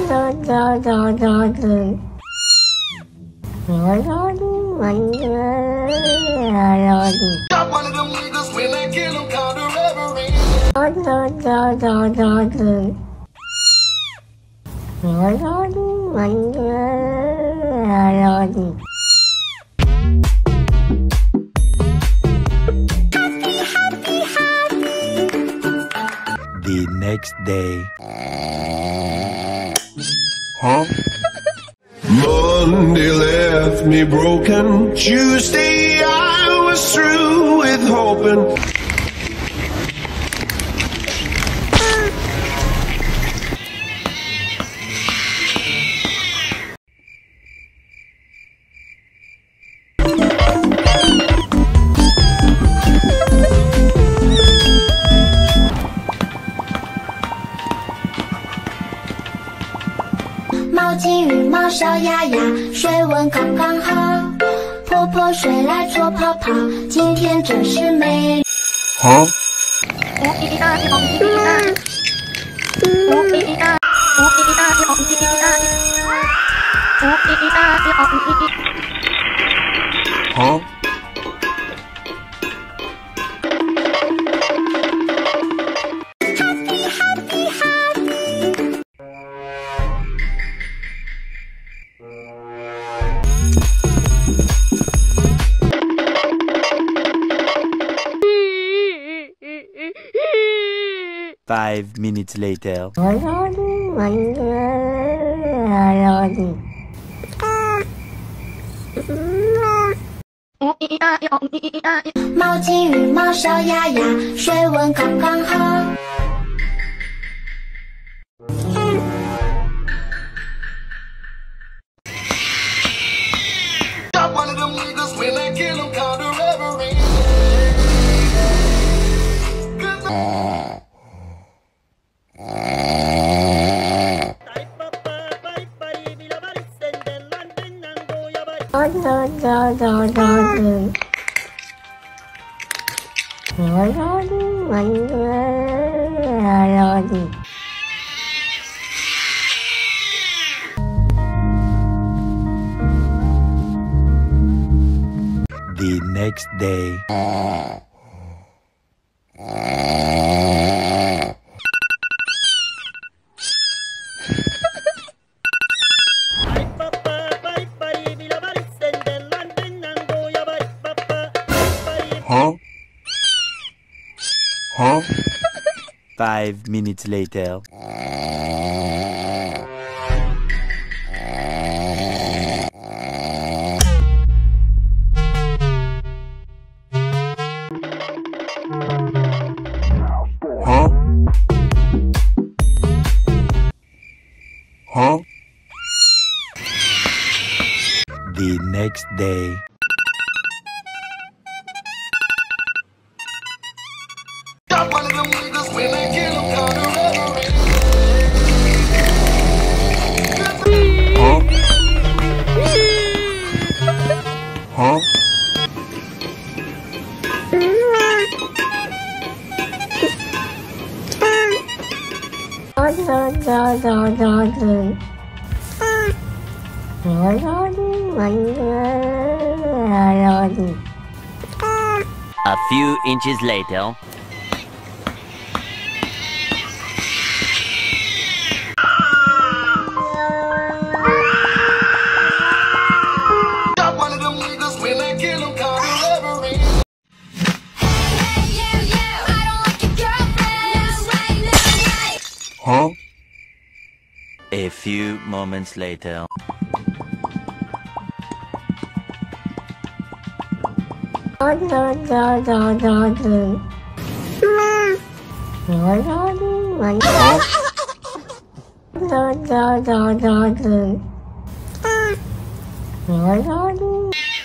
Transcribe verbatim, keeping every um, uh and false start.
The next day. Huh? Monday left me broken. Tuesday I was through with hoping. 毛巾、羽毛、小鸭鸭，水温刚刚好。泼泼水来搓泡泡，今天真是美。 Huh? Huh? Five minutes later. 毛巾、羽毛、小鸭鸭，水温刚刚好。 The next day. Huh? Huh? Five minutes later. Huh? Huh? The next day. Huh? A few inches later. Huh? A few moments later. Huh?